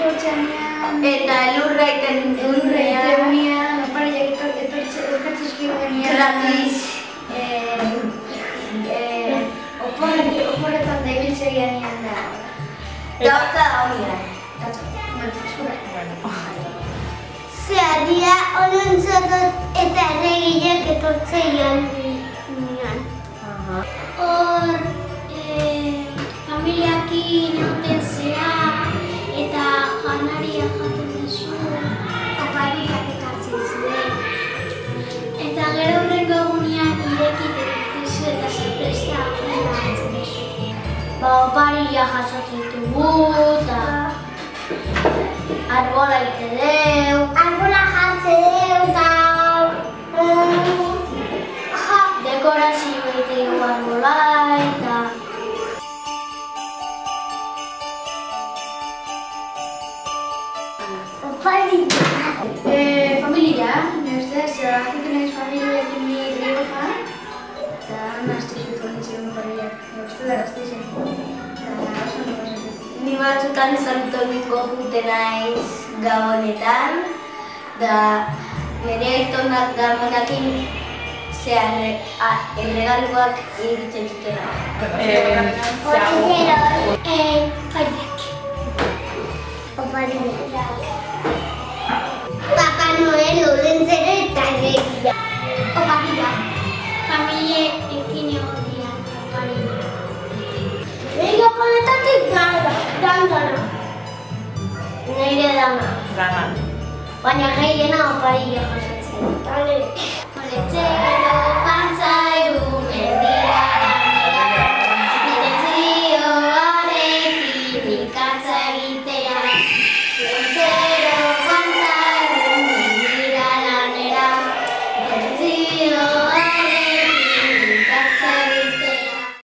etortzenean... Eta elurra iten Egunean, apareiak etortzezkirunean... Gratis. Oporretan da ibiltzegian da... Dauta da hori da. Zehadira honentzatot eta erregileak etortzeian nian. Hor, familiakin egoten zera eta janaria jaten duzu. Opariak ekartzen zuen. Eta gero horrengo egunean irekiten duzu eta sorpresa horrela hartzen duzu. Oparia jasotzen dugu eta... Arbola ite deu. Arbola jatze deu eta... Dekorazio ite dugu arbola eta... Oparia. Familia, nire ustez, agiten naiz familiarekin ni Rioja. Eta nazte zuzonitzen opariak. Nire ustez da gazteizen. Eta oso ondo pasatzen. Ni batzutan Santo Domingo jute naiz Gabonetan, da nire aitonak da monakin erregaluak egiten dutena. Opariak. Opariak. Papa Noel olentzero eta erregia. Opariak. Familiekin egotian opariak. Japonetatik dandana. Nire dana. Baina gehiena oparia jasotzen. Oletxe.